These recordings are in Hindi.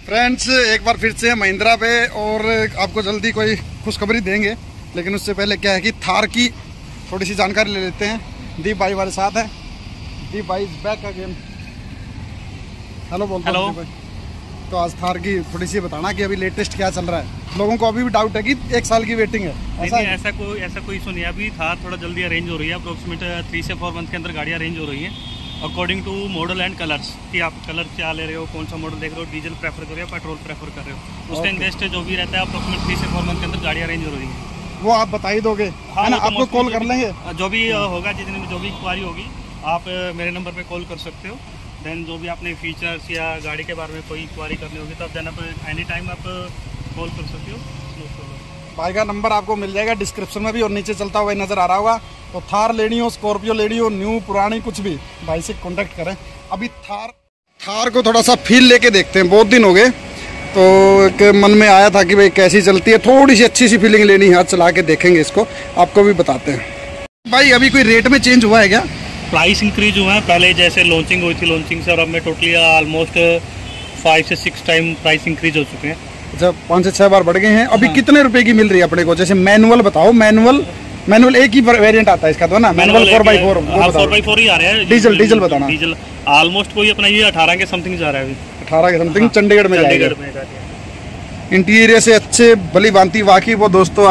फ्रेंड्स, एक बार फिर से महिंद्रा पे और आपको जल्दी कोई खुशखबरी देंगे, लेकिन उससे पहले क्या है कि थार की थोड़ी सी जानकारी ले लेते हैं। दीप भाई हमारे साथ है। दीप भाई इज बैक अगेन। हेलो बोलते हैं भाई। तो आज थार की थोड़ी सी बताना कि अभी लेटेस्ट क्या चल रहा है। लोगों को अभी भी डाउट है कि 1 साल की वेटिंग है। ऐसा कोई इशू नहीं है। अभी थार थोड़ा जल्दी अरेंज हो रही है। अप्रोक्सीमेट 3 से 4 मंथ के अंदर गाड़ी अरेंज हो रही है according to model and colours, कि आप कलर क्या ले रहे हो, कौन सा मॉडल देख रहे हो, डीजल प्रेफर कर रहे हो, पेट्रोल प्रेफर कर रहे हो, उसका इन्वेस्ट जो भी रहता है अप्रोक्सीमेट 3 से 4 मंथ के अंदर गाड़ी अरेंज हो रही है। वो आप बता ही दोगे? हाँ, ना, आपको कॉल कर लेंगे जो भी होगा, जिस दिन जो भी क्वारी होगी आप मेरे नंबर पे कॉल कर सकते हो। देन जो भी आपने फीचर्स या गाड़ी के बारे में कोई क्वारी करनी होगी तो आप देना एनी टाइम आप कॉल कर सकते हो। भाई का नंबर आपको मिल जाएगा डिस्क्रिप्शन में भी और नीचे चलता हुआ नज़र आ रहा होगा। तो थार लेनी हो, स्कॉर्पियो लेनी हो, न्यू पुरानी कुछ भी, भाई से कांटेक्ट करें। अभी थार को थोड़ा सा फील लेके देखते हैं। बहुत दिन हो गए तो एक मन में आया था कि भाई कैसी चलती है, थोड़ी सी अच्छी सी फीलिंग लेनी है। आज चला के देखेंगे इसको, आपको भी बताते हैं। भाई अभी कोई रेट में चेंज हुआ है क्या? प्राइस इंक्रीज हुआ है। पहले जैसे लॉन्चिंग हुई थी, लॉन्चिंग से और अब में टोटली ऑलमोस्ट 5 से 6 टाइम प्राइस इंक्रीज हो चुके हैं। अच्छा, 5 से 6 बार बढ़ गए हैं। अभी हाँ। कितने रुपए की मिल रही है अपने को? जैसे मैनुअल बताओ। मैनुअल एक ही वेरिएंट आता है इसका तो ना? मैनुअल 4x4 4x4 ही आ रहा है। डीजल बताना। डीजल ऑलमोस्ट कोई अपना ये 18 के समथिंग जा रहा है। अभी 18 के समथिंग। हाँ, चंडीगढ़ में जाएगा। इंटीरियर से अच्छे भली भांति वाकई वो दोस्तों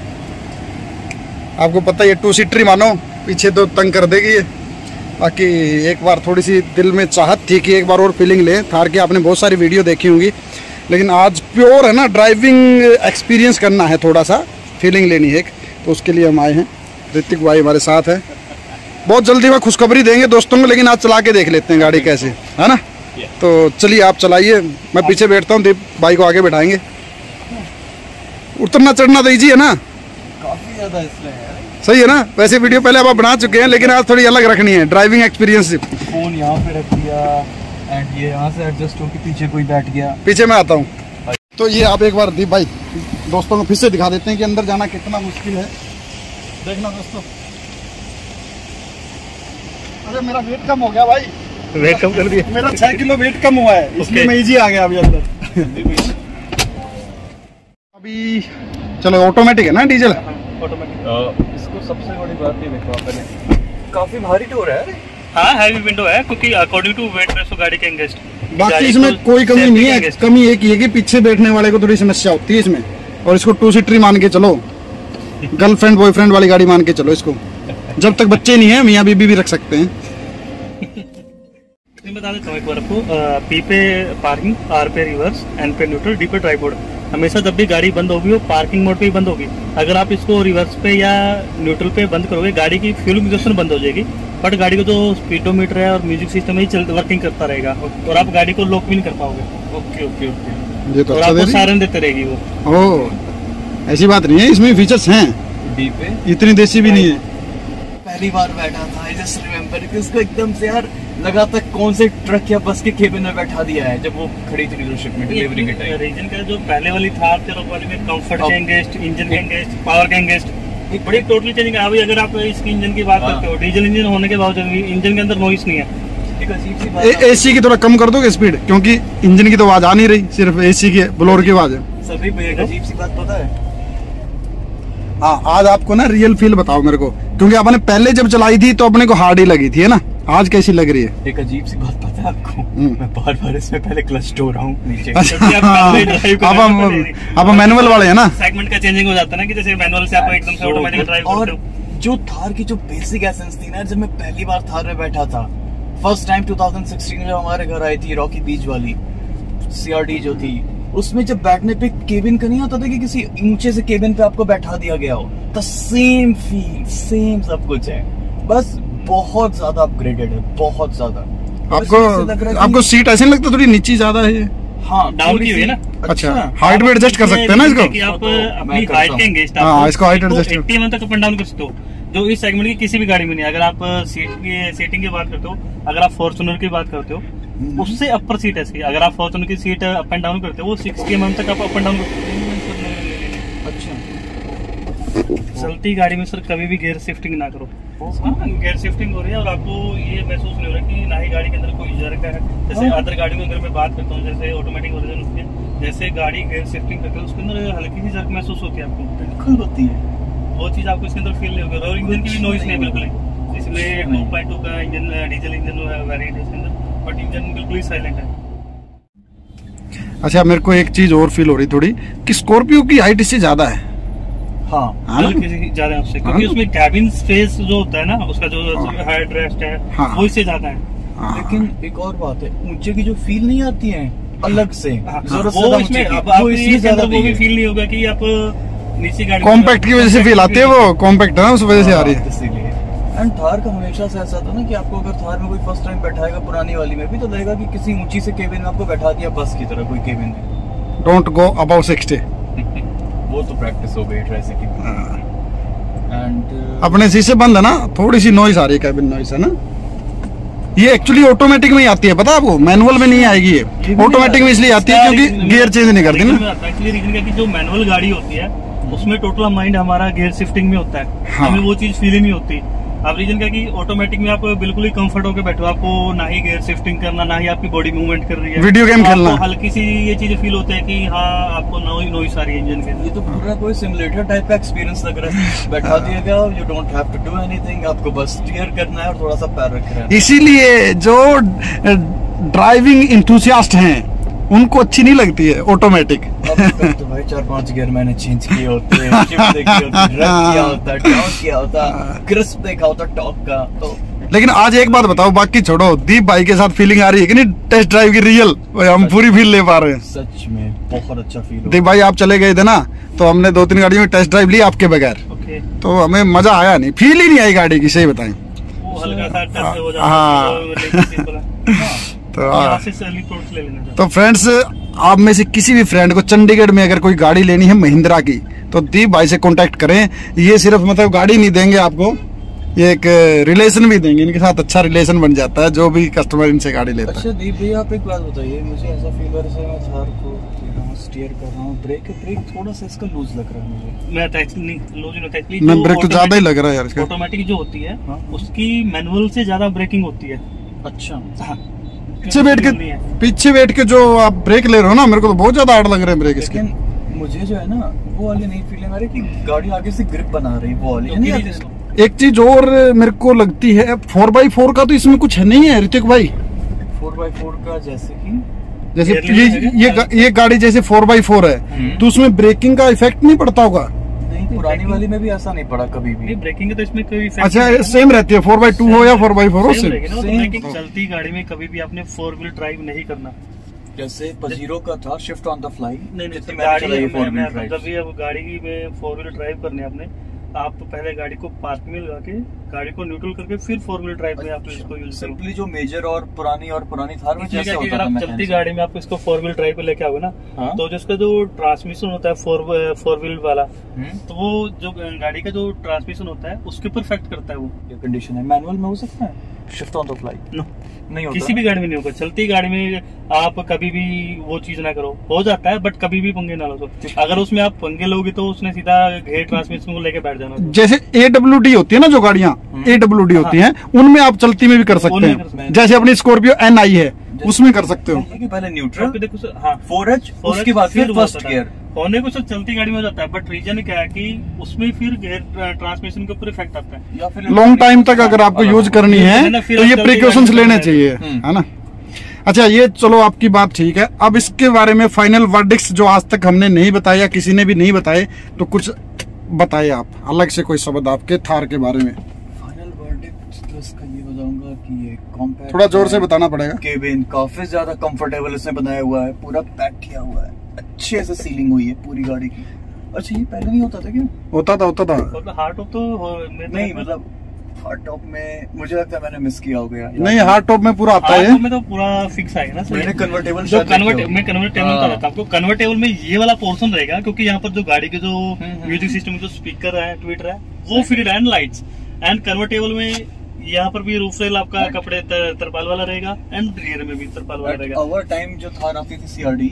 आपको पता है 2 सीटर ही मानो, पीछे तो तंग कर देगी ये। बाकी एक बार थोड़ी सी दिल में चाहत थी कि एक बार और फीलिंग लें थार की। आपने बहुत सारी वीडियो देखी होंगी, लेकिन आज प्योर है ना, ड्राइविंग एक्सपीरियंस करना है, थोड़ा सा फीलिंग लेनी है एक, तो उसके लिए हम आए हैं। ऋतिक भाई हमारे साथ है। बहुत जल्दी वह खुशखबरी देंगे दोस्तों को, लेकिन आज चला के देख लेते हैं गाड़ी कैसे है ना। तो चलिए आप चलाइए, मैं पीछे बैठता हूँ, दीप भाई को आगे बैठाएंगे। उतरना चढ़ना दीजिए ना, काफी ज्यादा इसमें है। सही है ना? वैसे वीडियो पहले आप बना चुके हैं, लेकिन आज थोड़ी अलग रखनी है, ड्राइविंग एक्सपीरियंस। फोन यहाँ पे रख दिया एंड ये यहाँ से एडजस्ट होकर पीछे कोई बैठ गया। पीछे मैं आता हूँ। तो ये आप एक बार दीप भाई दोस्तों को फिर से दिखा देते हैं कि अंदर जाना कितना मुश्किल है। देखना दोस्तों। अरे मेरा वेट कम हो गया भाई। वेट कम कर दिया? मेरा 6 किलो वेट कम हुआ है, इसलिए मैं इजी आ गया अभी अंदर। अभी चलो ऑटोमेटिक है ना, डीजल ऑटोमेटिक। इसको सबसे बड़ी बात ये देखो, आपने काफी भारी डोर है। हाँ, हैवी विंडो है क्योंकि अकॉर्डिंग टू वेट रेशो गाड़ी के एंगेस्ट। बाकी इसमें कोई कमी नहीं है। कमी एक ही है कि पीछे बैठने वाले को थोड़ी समस्या होती है इसमें, और इसको 2 सीटर मान के चलो, गर्लफ्रेंड बॉयफ्रेंड वाली गाड़ी मान के चलो इसको। जब तक बच्चे नहीं है मियाँ बीबी भी रख सकते हैं। बता देता हूँ एक बार आपको। पी पे पार्किंग, आर पे रिवर्स, एन पे न्यूट्रल, डी पे ट्राइपॉड। हमेशा जब भी गाड़ी बंद होगी वो पार्किंग मोड पे ही बंद होगी। अगर आप इसको रिवर्स पे या न्यूट्रल पे बंद करोगे गाड़ी की फ्यूल इंजेक्शन बंद हो जाएगी, बट गाड़ी का जो स्पीडोमीटर है और म्यूजिक सिस्टम है वर्किंग करता रहेगा और आप गाड़ी को लॉक भी नहीं कर पाओगे। Okay okay okay. ये तो और आपको सायरन देते रहेगी वो। ओह, ऐसी बात नहीं है, इसमें फीचर्स हैं। डी पे इतनी देसी भी नहीं है। पहली बार बैठा था, आई जस्ट रिमेम्बर कि उसको एकदम से यार लगा था कौन से ट्रक या बस के केबिन में बैठा दिया है जब वो खड़ी थी डीलरशिप में डिलीवरी के टाइम। रीजन का जो पहले वाली था वाली में कंफर्ट के एंगेस्ट, इंजन के एंगेस्ट, पावर के एंगेस्ट, एक बड़ी टोटली चेंजिंग है। अभी अगर आप इसकी इंजन की बात करते हो, डीजल इंजन होने के बावजूद भी इंजन के अंदर नॉइस नहीं है। एक अजीब सी बात, एसी की थोड़ा कम कर दोगे स्पीड, क्योंकि इंजन की तो आवाज आ नहीं रही, सिर्फ एसी की ब्लोअर की आवाज है। सभी पे एक अजीब सी बात पता है। हाँ, आज आपको ना रियल फील बताओ मेरे को, क्योंकि आपने पहले जब चलाई थी तो अपने को हार्ड ही लगी थी, है ना? आज कैसी लग रही है? एक अजीब सी बात पता है आपको, मैं बार-बार इसमें पहले क्लच टो रहा हूँ नीचे। आप मैनुअल वाले हैं ना? सेगमेंट का चेंजिंग हो जाता है ना, कि जैसे मैनुअल से आप एकदम से ऑटोमेटिक ड्राइव करते हो। जो थार की जो बेसिक एसेंस थी ना, जब मैं पहली बार थार में बैठा था फर्स्ट टाइम 2016 में, जब हमारे घर आई थी रॉकी बीच वाली CRD जो थी, उसमें जब बैठने पे केबिन का नहीं होता था कि किसी ऊंचे से केबिन पे आपको बैठा दिया गया हो, द सेम फील, सेम सब कुछ है, बस बहुत ज्यादा अपग्रेडेड है, बहुत ज्यादा। आपको सीट ऐसे नहीं लगता थोड़ी नीची ज्यादा है? हाँ, डाउन की हुई है ना। अच्छा, हाइट भी एडजस्ट कर सकते हैं ना इसको? कि आप अपनी हाइट के एंगेस्ट इसको हाइट एडजस्ट 80 mm तक अप एंड डाउन कर सकते हो, जो इस सेगमेंट की किसी भी गाड़ी में नहीं। अगर आप सीटिंग की बात करते हो, अगर आप फॉर्च्यूनर की बात करते हो, उससे अपर सीट है। अगर आप फॉर्च्यूनर की सीट अप एंड डाउन करते हो, वो 60 mm तक आप अप एंड डाउन करते हो। अच्छा, चलती गाड़ी में सर कभी भी गियर शिफ्टिंग ना करो। गियर शिफ्टिंग हो रही है और आपको ये महसूस नहीं हो रहा कि ना ही गाड़ी के अंदर कोई जर्क है। जैसे अदर गाड़ियों में अगर मैं बात करता हूँ, जैसे ऑटोमेटिक वर्जन होती है, जैसे गाड़ी गियर शिफ्टिंग करके उसके अंदर हल्की सी जर्क महसूस होती है आपको, बिल्कुल होती है। वो चीज आपको इसके अंदर फील नहीं होगा। और इंजन की भी नॉइस नहीं बिल्कुल ही। इसमें 2.2 का इंजन, डीजल इंजन वेरिएंट है इसके अंदर, बट इंजन बिल्कुल ही साइलेंट है। अच्छा, मेरे को एक चीज और फील हो रही थोड़ी कि स्कॉर्पियो की हाइट इससे ज्यादा है। हाँ, हल्की सी ज्यादा है उससे, क्योंकि उसमें कैबिन स्पेस जो होता है ना, उसका जो हेड रेस्ट है वो इससे ज्यादा है। लेकिन एक और बात है, ऊंचे की जो फील नहीं आती है अलग से, वो इसमें ज्यादा वो भी फील नहीं होगा कि आप नीचे गाड़ी कॉम्पैक्ट की वजह से फील आती है, वो कॉम्पैक्ट है ना, उस वजह से आ रही है इसीलिए। एंड थार का हमेशा से ऐसा था ना कि आपको अगर थार में कोई फर्स्ट टाइम बैठाएगा पुरानी वाली में भी, तो लगेगा कि किसी ऊंची से केबिन में आपको बैठा दिया बस की तरह कोई केबिन में। Don't go above 60। वो तो प्रैक्टिस हो गई ट्राई की। एंड अपने शीशे बंद है ना, थोड़ी सी नॉइस आ रही है, कैबिन नॉइस है ना। ये एक्चुअली ऑटोमेटिक में ही आती है, पता है आपको, मैनुअल में नहीं आएगी ये ऑटोमेटिक में इसलिए आती है क्योंकि गियर चेंज नहीं करती ना। एक्चुअली रीजन क्या कि जो मैनुअल गाड़ी होती है उसमें टोटल माइंड हमारा गियर शिफ्टिंग में होता है। हाँ। हमें वो चीज फील ही नहीं होती। अब रीजन क्या कि ऑटोमेटिक में आप बिल्कुल ही कंफर्ट होकर बैठो, आपको ना ही गियर शिफ्टिंग करना, ना ही आपकी बॉडी मूवमेंट कर रही है, वीडियो गेम खेलना, हल्की सी ये चीजें फील होता है कि हाँ आपको नॉइस आ रही है इंजन के। ये तो पूरा कोई सिमुलेटर टाइप का एक्सपीरियंस लग रहा है। बैठा दिया गया, you don't have to do anything, आपको बस स्टीयर करना है और थोड़ा सा पैर रखना है। इसीलिए जो ड्राइविंग इंथुसियास्ट हैं उनको अच्छी नहीं लगती है ऑटोमेटिक। तो भाई 4-5 गियर मैंने चेंज किए होते हैं, शिफ्ट देखी होती है, रेव किया होता है, टॉर्क किया होता, क्रिस्प देखा होता टॉर्क का। तो लेकिन आज एक बात बताओ, बाकी छोड़ो, दीप भाई के साथ फीलिंग आ रही है कि नहीं टेस्ट ड्राइव की रियल? हम पूरी फील ले पा रहे हैं। सच में बहुत अच्छा फील हो। दीप भाई आप चले गए थे ना, तो हमने 2-3 गाड़ियों में टेस्ट ड्राइव ली आपके बगैर, तो हमें मजा आया नहीं, फील ही नहीं आई गाड़ी की, सही बताएं। वो हल्का सा टच हो जाता है। तो फ्रेंड्स, आप में से किसी भी फ्रेंड को चंडीगढ़ में अगर कोई गाड़ी लेनी है महिंद्रा की, तो दीप भाई से कांटेक्ट करें। ये सिर्फ मतलब गाड़ी नहीं देंगे आपको, ये एक रिलेशन भी देंगे, इनके साथ अच्छा रिलेशन बन जाता है जो भी कस्टमर इनसे गाड़ी लेता है। अच्छा दीप भैया, आप एक बात बताइए, मुझे ऐसा फील हो रहा है मैं थार को स्टीयर कर रहा हूँ, ब्रेक थोड़ा सा इसका लूज लग रहा है मुझे। मैं तो एक्चुअली नहीं लूज नहीं, एक्चुअली मैं ब्रेक तो ज्यादा ही लग रहा है यार इसका। ऑटोमेटिक जो होती है उसकी मैनुअल से ज्यादा ब्रेकिंग होती है। अच्छा, पीछे बैठ के जो आप ब्रेक ले रहे हो ना, मेरे को तो बहुत ज्यादा हार्ड लग रहे हैं ब्रेक इसके। मुझे जो है ना वो वाली नहीं फीलिंग आ रही कि गाड़ी आगे से ग्रिप बना रही, वो वाली नहीं आती। एक चीज और मेरे को लगती है, 4x4 का तो इसमें कुछ नहीं है ऋतिक भाई। 4x4 का जैसे ये गाड़ी जैसे 4x4 है, तो उसमें ब्रेकिंग का इफेक्ट नहीं पड़ता होगा? पुरानी वाली में भी ऐसा नहीं पड़ा कभी भी। ब्रेकिंग तो इसमें कोई इफेक्ट अच्छा सेम रहती है, 4x2 हो या 4x4 हो, ब्रेकिंग चलती गाड़ी में कभी भी आपने 4 व्हील ड्राइव नहीं करना। जैसे पजीरो का था शिफ्ट ऑन द फ्लाई, नहीं गाड़ी में 4 व्हील जब भी अब गाड़ी में 4 व्हील ड्राइव करने आपने, आप तो पहले गाड़ी को पार्क में लगा के गाड़ी को न्यूट्रल करके फिर 4 व्हील ड्राइव में आप इसको यूज करो। सिंपली जो मेजर और पुरानी थार में जैसे होता था, आप चलती गाड़ी में आप इसको 4 व्हील ड्राइव पे लेके आओगे ना, तो जिसका जो ट्रांसमिशन होता है 4 व्हील वाला, तो वो जो गाड़ी का जो ट्रांसमिशन होता है उसके ऊपर इफेक्ट करता है। वो ये कंडीशन है, मैनुअल में हो सकता है शिफ्ट ऑन द फ्लाई? नहीं होता, किसी भी गाड़ी में नहीं होगा। चलती गाड़ी में आप कभी भी वो चीज ना करो, हो जाता है बट कभी भी पंगे ना लो। अगर उसमें आप पंगे लोगे तो उसने सीधा घेर ट्रांसमिशन को लेके बैठ जाना। जैसे AWD होती है ना, जो गाड़ियाँ AWD होती हैं, उनमें आप चलती में भी कर सकते हैं। जैसे अपनी स्कॉर्पियो NI है, उसमें कर सकते हो। पहले न्यूट्रल देखो 4H, उसके बाद फिर फर्स्ट गियर होने को सब चलती गाड़ी में हो जाता है, बट रीजन क्या है कि उसमें फिर गियर ट्रांसमिशन के ऊपर इफेक्ट आता है। या फिर लॉन्ग टाइम तक अगर आपको यूज करनी है तो ये प्रिकॉशंस लेने चाहिए, है ना। अच्छा, ये चलो आपकी बात ठीक है। अब इसके बारे में फाइनल वर्डिक्ट्स जो आज तक हमने नहीं बताया, किसी ने भी नहीं बताए, तो कुछ बताइए आप अलग से कोई शब्द आपके थार के बारे में। फाइनल वर्डिक्ट तो इसका ये बताऊंगा कि ये कॉम्पैक्ट, थोड़ा जोर से बताना पड़ेगा। केबिन काफी ज्यादा कंफर्टेबल इसमें बनाया हुआ है, पूरा पैक किया हुआ है, अच्छे से सीलिंग हुई है पूरी गाड़ी की। अच्छा, ये पहले नहीं होता था क्या? होता था हार्ड टॉप तो नहीं, मतलब हार्ड टॉप में मुझे लगता है मैंने मिस किया हो गया। नहीं, हार्ड टॉप में पूरा आता है, में तो पूरा फिक्स आएगा ना। मैंने कन्वर्टेबल मैं कन्वर्टेबल बता था आपको। कन्वर्टेबल में ये वाला पोर्शन रहेगा क्योंकि यहाँ पर जो गाड़ी के जो म्यूजिक सिस्टम, जो स्पीकर है, ट्विटर है, वो fitted and lights. And convertible में यहाँ पर भी रूफ रेल आपका कपड़े तरपाल वाला रहेगा एंड रियर में भी तरपाल वाला रहेगा। ओवर टाइम जो थार आती थी CRD,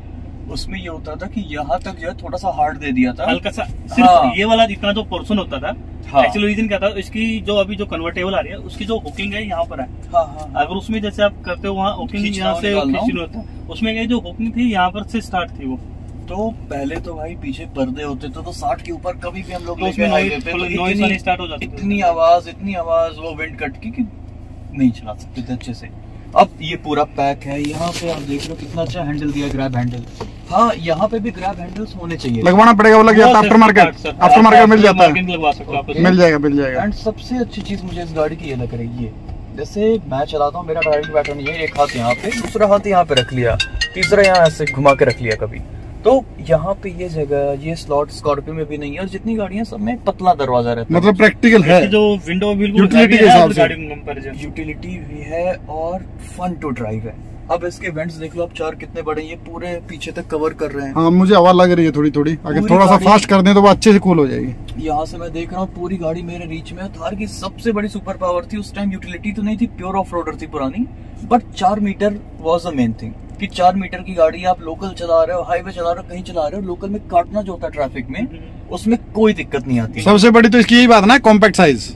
उसमें ये होता था कि यहाँ तक जो है थोड़ा सा हार्ड दे दिया था, हल्का सा। सिर्फ ये वाला जितना जो पोर्शन होता था, एक्चुअली रीजन क्या था, इसकी जो अभी जो कन्वर्टेबल आ रही है उसकी जो हुकिंग है यहाँ पर है। अगर उसमें जैसे आप करते हो वहाँ हुकिंग यहाँ से होता, उसमें क्या जो हुक नहीं थी, यहाँ पर से स्टार्ट थी वो। तो पहले तो भाई पीछे पर्दे होते थे तो 60 के ऊपर कभी भी हम लोग तो लेके उसमें हाईवे पे नॉइज वाली स्टार्ट हो जाती थी। इतनी आवाज वो विंड कट की कि नहीं चला सकते थे अच्छे से। अब ये पूरा पैक है, यहाँ पे आप देख रहे हो कितना अच्छा हैंडल दिया, ग्रैब हैंडल। हाँ, यहाँ पे भी ग्रैब हैंडल्स होने चाहिए। लगवाना पड़ेगा, वो लग जाता है आफ्टर मार्केट मिल जाता है, लगवा सकते हो आप। मिल जाएगा। एंड सबसे अच्छी चीज मुझे इस गाड़ी की ये लग रही है, जैसे मैं चलाता हूँ, मेरा ड्राइविंग पैटर्न ये है, एक हाथ यहाँ पे, दूसरा हाथ यहाँ पे रख लिया, तीसरा यहाँ ऐसे घुमा के रख लिया कभी। तो यहाँ पे ये जगह, ये स्लॉट स्कॉर्पियो में भी नहीं है, और जितनी गाड़ियां सब में पतला दरवाजा रहता है, मतलब प्रैक्टिकल है, जो विंडो बिल्कुल यूटिलिटी के हिसाब से यूटिलिटी भी है और फन टू ड्राइव है। अब इसके वेंट्स देख लो आप, 4 कितने बड़े, ये पूरे पीछे तक कवर कर रहे हैं। हाँ, मुझे हवा लग रही है थोड़ी, अगर थोड़ा सा फास्ट कर दें तो वो अच्छे से कूल हो जाएगी। यहाँ से मैं देख रहा हूँ पूरी गाड़ी मेरे रीच में है। थार की सबसे बड़ी सुपर पावर थी उस टाइम, यूटिलिटी तो नहीं थी, प्योर ऑफ रोडर थी पुरानी, but 4 meter was the main thing. कि 4 मीटर की गाड़ी आप लोकल चला रहे हो, हाईवे चला रहे हो, कहीं चला रहे हो, लोकल में काटना जो होता है ट्रैफिक में, उसमें कोई दिक्कत नहीं आती। सबसे बड़ी तो इसकी यही बात है ना, कॉम्पैक्ट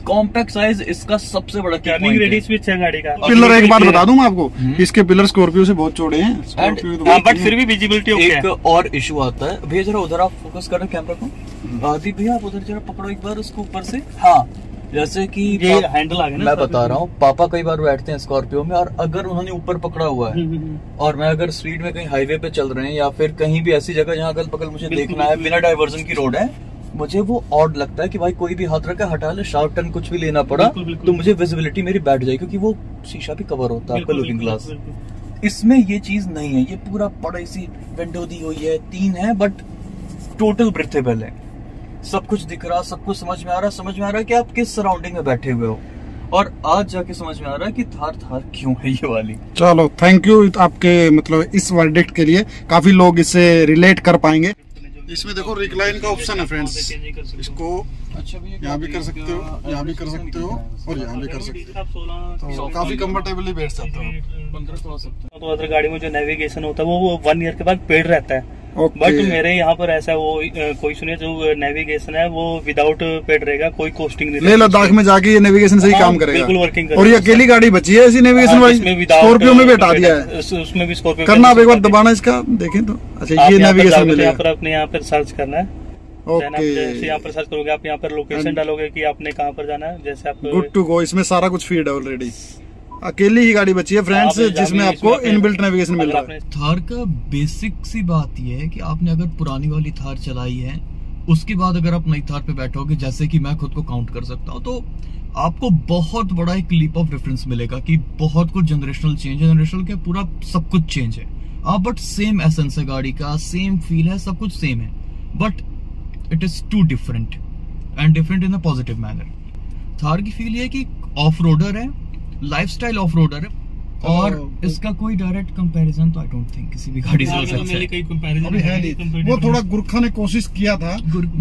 साइज इसका सबसे बड़ा टर्निंग रेडियस भी अच्छा गाड़ी का। पिलर एक बात बता दूं मैं आपको, इसके पिलर स्कॉर्पियो से बहुत चौड़े हैं, बट फिर भी विजिबिलिटी ओके है। एक और इशू आता है भैया, जरा उधर आप फोकस करो कैमरा को, आदि भैया आप उधर जरा पकड़ो एक बार उसको ऊपर से। हाँ, जैसे कि ये हैंडल आ गया ना, मैं बता रहा हूँ, पापा कई बार बैठते हैं स्कॉर्पियो में, और अगर उन्होंने ऊपर पकड़ा हुआ है और मैं अगर स्पीड में कहीं हाईवे पे चल रहे हैं या फिर कहीं भी ऐसी जगह जहाँ अगल बगल मुझे देखना है, बिना डाइवर्जन की रोड है, मुझे वो ऑड लगता है कि भाई कोई भी हाथ रखा हटा ले, शार्प टर्न कुछ भी लेना पड़ा तो मुझे विजिबिलिटी मेरी बैठ जाए, क्योंकि वो शीशा भी कवर होता है आपका लुकिंग ग्लास। इसमें ये चीज नहीं है, ये पूरा बड़ी सी विंडो दी हुई है, 3 है, बट टोटल ब्रीथेबल है, सब कुछ दिख रहा, सब कुछ समझ में आ रहा है कि आप किस सराउंडिंग में बैठे हुए हो, और आज जाके समझ में आ रहा है कि थार क्यों है ये वाली। चलो, थैंक यू आपके मतलब इस वर्डिक्ट के लिए, काफी लोग इससे रिलेट कर पाएंगे। इसमें देखो रिक्लाइन का ऑप्शन है फ्रेंड्स, इसको अच्छा भी यहाँ भी कर सकते हो, यहाँ भी कर सकते हो, और यहाँ भी कर सकते हो, तो काफी कंफर्टेबली बैठ सकते हो। 15 सकते हो। तो अदर गाड़ी में जो नेविगेशन होता है वो 1 ईयर के बाद पेड रहता है, बट मेरे यहाँ पर ऐसा वो कोई सुनिए जो नेविगेशन है वो विदाउट पेड रहेगा, कोई कॉस्टिंग नहीं। ले लद्दाख में जाके ये नेविगेशन से ही काम करेगा, बिल्कुल वर्किंग करेगा। और ये अकेली गाड़ी बची है ऐसी नेविगेशन वाली, स्कॉर्पियो में भी हटा दिया है, उसमें भी स्कॉर्पियो करना आप एक बार दबाना इसका, देखें तो अच्छा ये नेविगेशन मिलेगा। यहाँ पर अपने यहाँ पर सर्च करना है, ओके, जैसे यहाँ पर सर्च करोगे आप, यहाँ पर लोकेशन डालोगे कि आपने कहाँ पर जाना है, जैसे आप गुड टू गो। इसमें सारा कुछ फीड है ऑलरेडी, अकेली ही गाड़ी बची है फ्रेंड्स जिसमें आपको इनबिल्ट नेविगेशन मिल रहा है। थार का बेसिक सी बात यह है कि आपने अगर पुरानी वाली थार चलाई है, उसके बाद अगर आप नई थार पे बैठोगे, जैसे कि मैं खुद को काउंट कर सकता हूँ, तो आपको बहुत बड़ा एक लीप ऑफ डिफरेंस मिलेगा कि बहुत कुछ जनरेशनल चेंज है, जनरेशनल क्या पूरा सब कुछ चेंज है। बट सेम एसेंस है गाड़ी का, सेम फील है, सब कुछ सेम है, but it is too different and different in a positive manner. Thar की फील ये कि ऑफ रोडर है, लाइफस्टाइल ऑफ रोडर है, और इसका कोई डायरेक्ट कंपैरिजन तो आई डोंट थिंक किसी भी गाड़ी से हो सकता है। अभी है नहीं, वो थोड़ा गुरखा ने कोशिश किया था,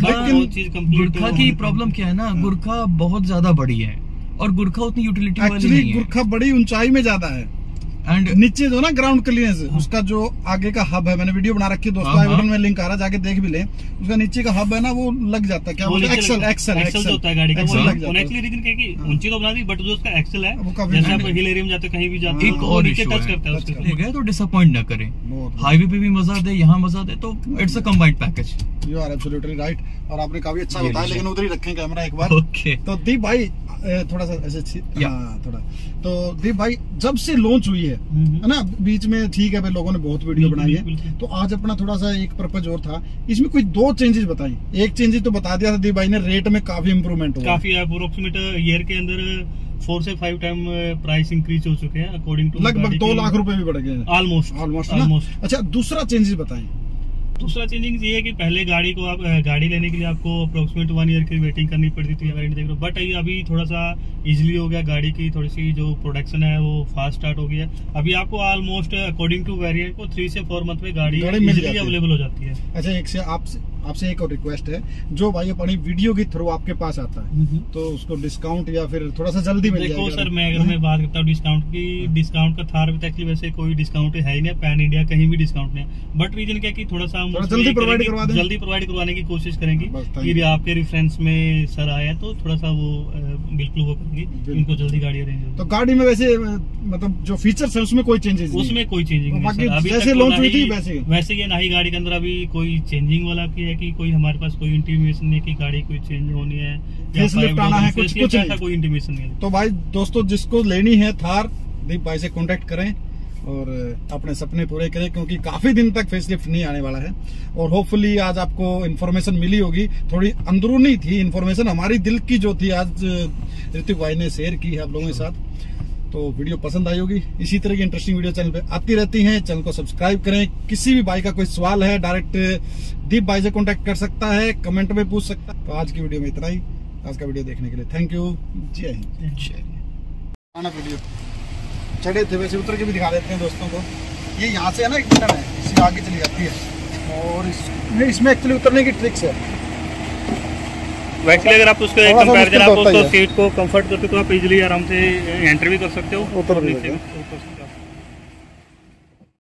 लेकिन गुरखा की प्रॉब्लम क्या है ना, गुरखा बहुत ज्यादा बड़ी है और गुरखा उतनी यूटिलिटी वाली नहीं है। गुरखा बड़ी ऊंचाई में ज्यादा है, एंड नीचे जो ना ग्राउंड क्लियरेंस, उसका जो आगे का हब है, मैंने वीडियो बना रखी है दोस्तों, आई बटन में लिंक आ रहा है, जाके देख भी ले, उसका नीचे का हब है ना वो लग जाता है, क्या बोलते हैं, एक्सल होता है गाड़ी का। एक्चुअली रीजन क्या है कि ऊंची तो बना दी, बट जो उसका एक्सल है, जैसे आप हिल एरिया में जाते कहीं भी जाते एक और नीचे टच करता है उसके, ले गए तो डिसअपॉइंट ना करें, हाईवे पे भी मजा दे, यहाँ मजा दे, तो it's a combined package. You are absolutely right, और आपने काफी अच्छा बताया, लेकिन उधर ही रखें कैमरा एक बार। ओके, तो दीप भाई थोड़ा सा ऐसे थोड़ा, तो दीप भाई जब से लॉन्च हुई है ना, बीच में ठीक है भाई लोगों ने बहुत वीडियो बनाई है, तो आज अपना थोड़ा सा एक पर्पज और था, इसमें कोई 2 चेंजेस बताई। एक चेंजेस तो बता दिया था दीप भाई ने, रेट में काफी इंप्रूवमेंट हुआ, काफी अप्रोक्सीमेट ईयर के अंदर 4 से 5 टाइम प्राइस इंक्रीज हो चुके हैं, अकॉर्डिंग टू लगभग 2 लाख रुपए भी बढ़ गए हैं ऑलमोस्ट। अच्छा, दूसरा चेंजेस बताएं। दूसरा चेंजिंग ये है कि पहले गाड़ी को आप गाड़ी लेने के लिए आपको अप्रोक्सीमेट 1 ईयर की वेटिंग करनी पड़ती थी गारंटी देख रहे हो, बट अभी थोड़ा सा इजीली हो गया, गाड़ी की थोड़ी सी जो प्रोडक्शन है वो फास्ट स्टार्ट हो गया। अभी आपको ऑलमोस्ट अकॉर्डिंग टू वेरिएंट को 3 से 4 मंथ में गाड़ी इजीली अवेलेबल हो जाती है। अच्छा, एक से आप आपसे एक और रिक्वेस्ट है, जो भाई अपनी वीडियो के थ्रू आपके पास आता है तो उसको डिस्काउंट या फिर थोड़ा सा जल्दी मिल जाएगा। देखो सर, मैं बात करता हूँ डिस्काउंट की, डिस्काउंट का थार में एक्चुअली वैसे कोई डिस्काउंट है ही नहीं, पैन इंडिया कहीं भी डिस्काउंट नहीं है, बट रीजन क्या कि थोड़ा सा हम जल्दी प्रोवाइड करवा दें, जल्दी प्रोवाइड करवाने की कोशिश करेंगे। यदि आपके रेफरेंस में सर आया तो थोड़ा सा वो बिल्कुल वो करेंगे, इनको जल्दी गाड़ी अरेंज हो। तो गाड़ी में वैसे मतलब जो फीचर्स है उसमें कोई चेंजेस नहीं? उसमें कोई चेंजिंग नहीं सर, अभी जैसे लॉन्च हुई थी वैसे ये ना ही गाड़ी के अंदर अभी कोई चेंजिंग वाला की है कि कोई हमारे पास कोई इंटीमेशन नहीं कि गाड़ी कोई चेंज होनी है, फेसलिफ्ट आना है, कुछ ऐसा कोई इंटीमेशन नहीं है। तो भाई दोस्तों, जिसको लेनी है थार, दीप भाई से कांटेक्ट करें और अपने सपने पूरे करें, क्योंकि काफी दिन तक फेसलिफ्ट नहीं आने वाला है। और होपफुली आज आपको इन्फॉर्मेशन मिली होगी, थोड़ी अंदरूनी थी इन्फॉर्मेशन, हमारी दिल की जो थी आज ऋतिक भाई ने शेयर की है आप लोगों के साथ। तो वीडियो पसंद आई होगी, इसी तरह की इंटरेस्टिंग वीडियो चैनल पे आती रहती हैं, चैनल को सब्सक्राइब करें। किसी भी भाई का कोई सवाल है डायरेक्ट दीप भाई से कांटेक्ट कर सकता है, कमेंट में पूछ सकता है। तो आज की वीडियो में इतना ही, आज का वीडियो देखने के लिए थैंक यू, जय हिंद। आना वीडियो चढ़े थे वैसे उतर के भी दिखा देते हैं दोस्तों को। ये यहाँ से है ना एक बटन है, इससे आगे चली जाती है और इसमें एक्चुअली उतरने की ट्रिक्स है। वैसे अगर आप उसको एक कंपैरिजन, आप उसको सीट को कंफर्ट करते हो तो आप इजीली आराम से एंटर भी कर सकते हो, उतर भी